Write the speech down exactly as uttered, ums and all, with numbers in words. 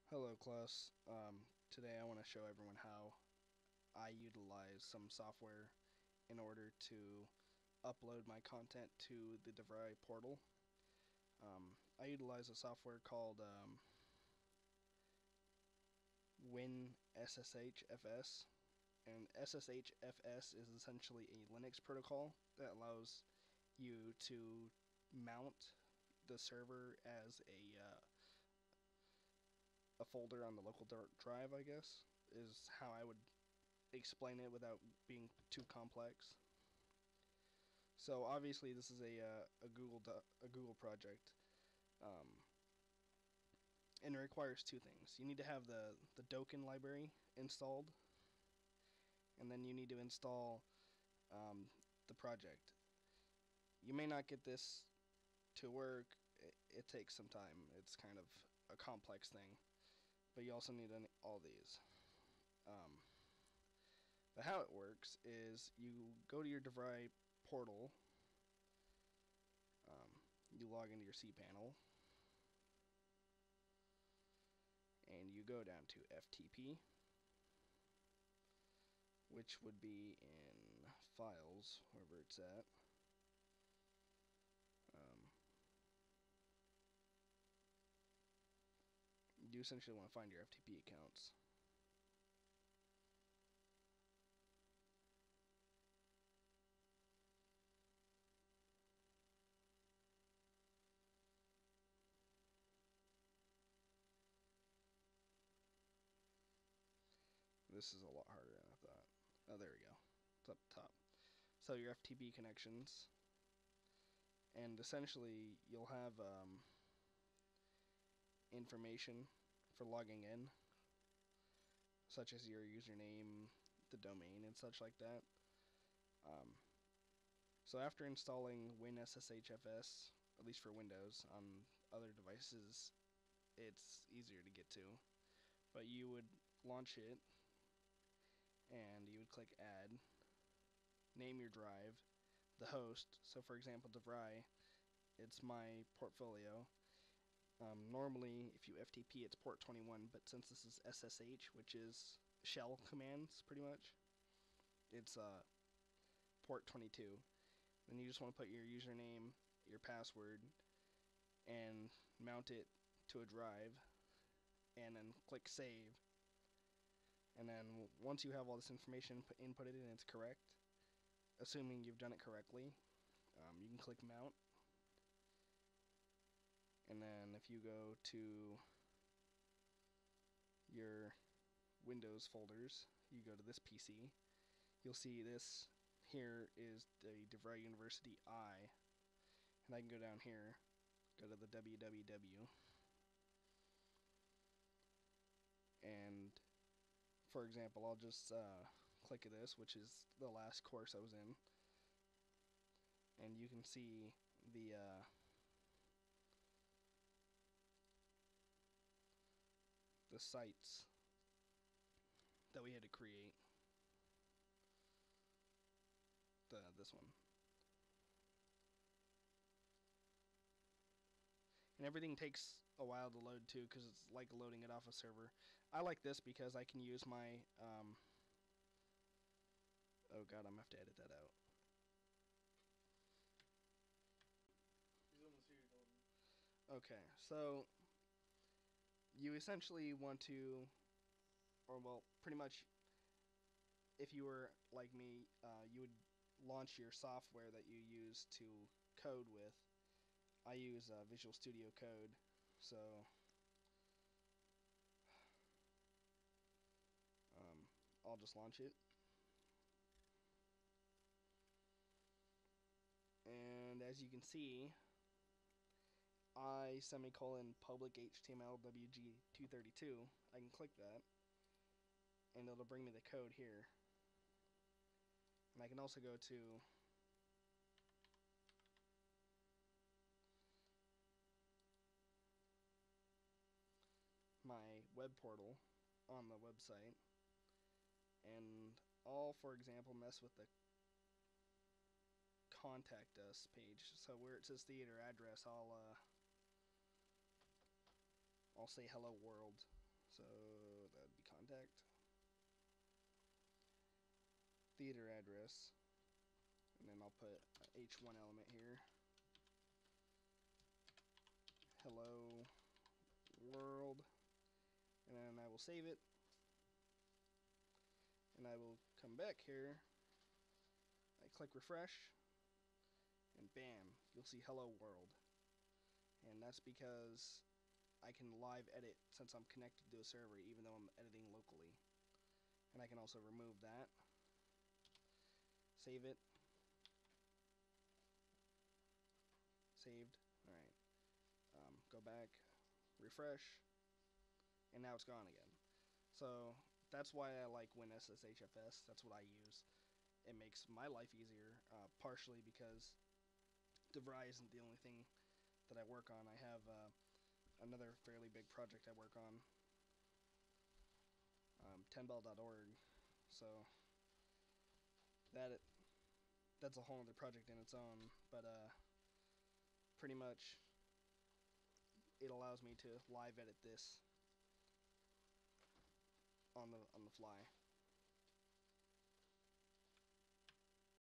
Hello class. Um, today I want to show everyone how I utilize some software in order to upload my content to the DeVry portal. Um, I utilize a software called um, WinSSHFS, and S S H F S is essentially a Linux protocol that allows you to mount the server as a uh, a folder on the local drive, I guess, is how I would explain it without being too complex. So obviously this is a uh, a Google a Google project, um, and it requires two things. You need to have the the Dokken library installed, and then you need to install um, the project. You may not get this to work. It, it takes some time. It's kind of a complex thing, but you also need all these. Um, But how it works is you go to your DeVry portal, um, you log into your cPanel, and you go down to F T P, which would be in Files, wherever it's at. Um, you essentially want to find your F T P accounts. This is a lot harder than I thought. Oh, there we go. It's up top. So your F T P connections, and essentially you'll have um, information for logging in, such as your username, the domain, and such like that. Um, so after installing WinSSHFS, at least for Windows, on other devices, it's easier to get to. But you would launch it, and you would click Add, name your drive, the host. So for example, DeVry, it's my portfolio. Um, normally, if you F T P, it's port twenty-one, but since this is S S H, which is shell commands, pretty much, it's uh, port twenty-two. Then you just want to put your username, your password, and mount it to a drive, and then click Save. And then once you have all this information inputted and it's correct, assuming you've done it correctly, um, you can click Mount. And then if you go to your Windows folders, you go to this P C, you'll see this here is the DeVry University I, and I can go down here, go to the W W W, and for example, I'll just uh, click this, which is the last course I was in, and you can see the uh, the sites that we had to create. The this one. And everything takes a while to load too, because it's like loading it off a server. I like this because I can use my um, oh god, I'm gonna have to edit that out. He's almost here, Dalton. Okay, so you essentially want to, or well, pretty much, if you were like me, uh, you would launch your software that you use to code with. I use uh, Visual Studio Code, so um, I'll just launch it. And as you can see, I semicolon public H T M L W G two thirty-two, I can click that, and it'll bring me the code here. And I can also go to my web portal on the website, and I'll, for example, mess with the contact us page. So where it says theater address, I'll uh, I'll say hello world, So that would be contact. Theater address. And then I'll put a H one element here. Hello world. And then I will save it. And I will come back here. I click refresh. And bam, you'll see hello world. And that's because I can live edit since I'm connected to a server even though I'm editing locally. And I can also remove that. Save it. Saved. Alright. Um, go back. Refresh. And now it's gone again. So that's why I like WinSSHFS. That's what I use. It makes my life easier, uh, partially because DeVry isn't the only thing that I work on. I have uh, another fairly big project I work on, um, ten bell dot org. So that that's a whole other project in its own. But uh, pretty much, it allows me to live edit this on the on the fly.